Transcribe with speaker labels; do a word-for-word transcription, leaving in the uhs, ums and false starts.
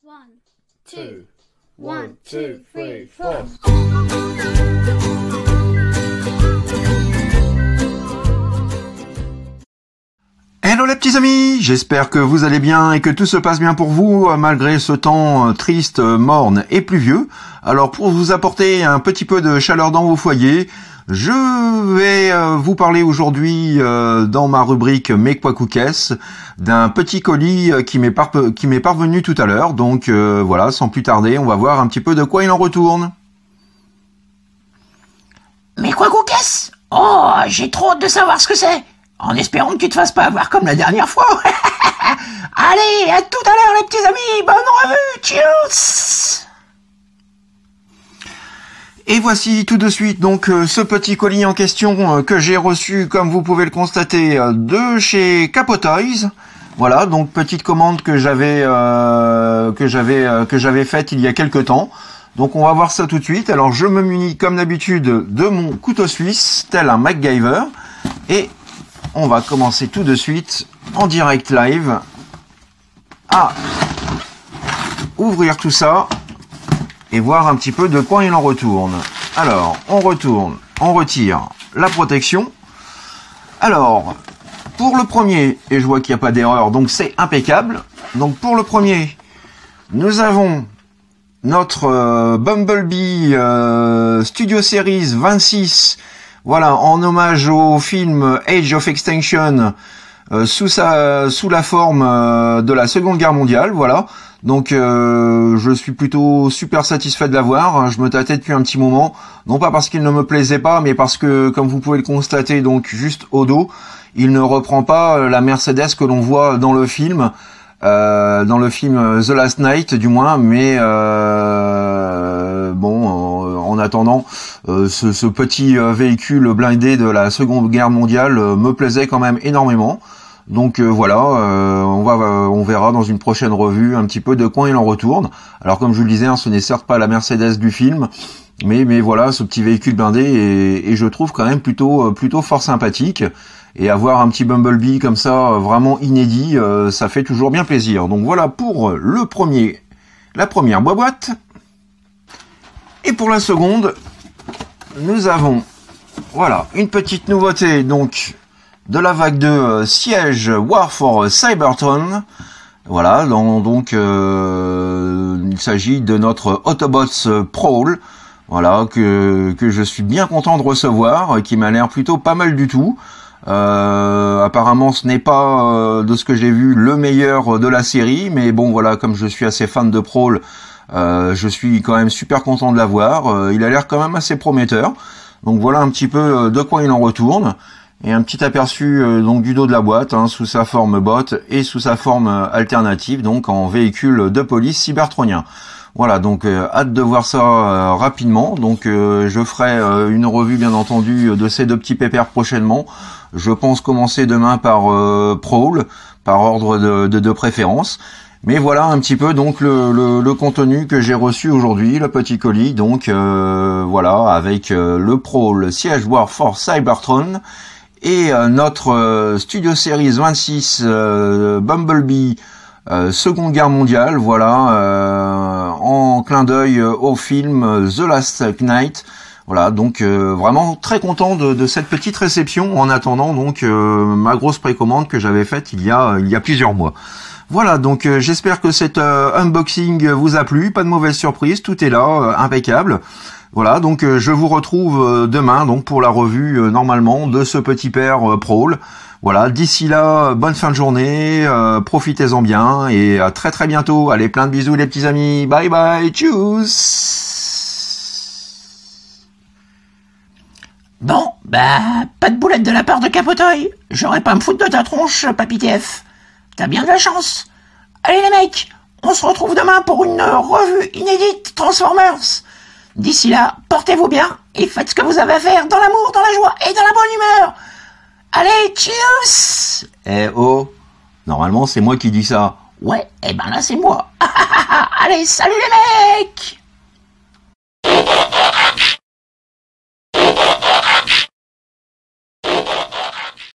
Speaker 1: One, two, one, two, three, four.
Speaker 2: Hello les petits amis, j'espère que vous allez bien et que tout se passe bien pour vous malgré ce temps triste, morne et pluvieux. Alors pour vous apporter un petit peu de chaleur dans vos foyers, je vais vous parler aujourd'hui dans ma rubrique Mes quoi cookess d'un petit colis qui m'est par... qui m'est parvenu tout à l'heure. Donc euh, voilà, sans plus tarder, on va voir un petit peu de quoi il en retourne.
Speaker 3: Mes quoi cookess? Oh, j'ai trop hâte de savoir ce que c'est. En espérant que tu te fasses pas avoir comme la dernière fois. Allez, à tout à l'heure les petits amis, bonne revue, cheers.
Speaker 2: Et voici tout de suite donc euh, ce petit colis en question euh, que j'ai reçu, comme vous pouvez le constater, euh, de chez Capotoys. Voilà, donc petite commande que j'avais euh, que j'avais euh, que j'avais faite il y a quelque temps. Donc on va voir ça tout de suite. Alors je me munis comme d'habitude de mon couteau suisse, tel un MacGyver, et on va commencer tout de suite en direct live à ouvrir tout ça et voir un petit peu de quoi il en retourne. Alors, on retourne, on retire la protection. Alors, pour le premier, et je vois qu'il n'y a pas d'erreur, donc c'est impeccable. Donc pour le premier, nous avons notre euh, Bumblebee euh, Studio Series vingt-six, voilà, en hommage au film Age of Extinction, euh, sous sa, sous la forme euh, de la Seconde Guerre mondiale, voilà. Donc euh, je suis plutôt super satisfait de l'avoir. Je me tâtais depuis un petit moment, non pas parce qu'il ne me plaisait pas, mais parce que, comme vous pouvez le constater, donc juste au dos, il ne reprend pas la Mercedes que l'on voit dans le film, euh, dans le film The Last Night du moins, mais euh, bon. En attendant, euh, ce, ce petit euh, véhicule blindé de la Seconde Guerre mondiale euh, me plaisait quand même énormément. Donc euh, voilà, euh, on va, euh, on verra dans une prochaine revue un petit peu de quoi il en retourne. Alors comme je vous le disais, hein, ce n'est certes pas la Mercedes du film, mais mais voilà, ce petit véhicule blindé et, et je trouve quand même plutôt plutôt fort sympathique. Et avoir un petit Bumblebee comme ça, vraiment inédit, euh, ça fait toujours bien plaisir. Donc voilà pour le premier, la première boîte. Et pour la seconde, nous avons, voilà, une petite nouveauté, donc, de la vague de euh, Siege War for Cybertron. Voilà, dans, donc, euh, il s'agit de notre Autobots Prowl, voilà, que, que je suis bien content de recevoir, qui m'a l'air plutôt pas mal du tout. Euh, apparemment, ce n'est pas, euh, de ce que j'ai vu, le meilleur de la série, mais bon, voilà, comme je suis assez fan de Prowl, Euh, je suis quand même super content de l'avoir. Euh, il a l'air quand même assez prometteur. Donc voilà un petit peu de quoi il en retourne. Et un petit aperçu euh, donc du dos de la boîte, hein, sous sa forme bot et sous sa forme alternative, donc en véhicule de police cybertronien. Voilà, donc euh, hâte de voir ça euh, rapidement. Donc euh, je ferai euh, une revue bien entendu de ces deux petits pépères prochainement. Je pense commencer demain par euh, Prowl, par ordre de, de, de préférence. Mais voilà un petit peu donc le, le, le contenu que j'ai reçu aujourd'hui, le petit colis, donc euh, voilà, avec euh, le Prowl Siege War for Cybertron et euh, notre euh, Studio Series vingt-six euh, Bumblebee euh, Seconde Guerre mondiale, voilà, euh, en clin d'œil au film The Last Night. Voilà, donc euh, vraiment très content de, de cette petite réception en attendant donc euh, ma grosse précommande que j'avais faite il y a il y a plusieurs mois. Voilà, donc euh, j'espère que cet euh, unboxing vous a plu, pas de mauvaise surprise, tout est là, euh, impeccable. Voilà, donc euh, je vous retrouve euh, demain donc pour la revue euh, normalement de ce petit père euh, Prowl. Voilà, d'ici là, bonne fin de journée, euh, profitez-en bien et à très très bientôt. Allez, plein de bisous les petits amis, bye bye, tchuss.
Speaker 3: Bon, bah, pas de boulette de la part de Capotoy. J'aurais pas à me foutre de ta tronche, Papy T F. T'as bien de la chance. Allez les mecs, on se retrouve demain pour une revue inédite Transformers. D'ici là, portez-vous bien et faites ce que vous avez à faire dans l'amour, dans la joie et dans la bonne humeur. Allez, cheers.
Speaker 2: Eh oh, normalement c'est moi qui dis ça.
Speaker 3: Ouais, et eh ben là c'est moi. Allez, salut les mecs.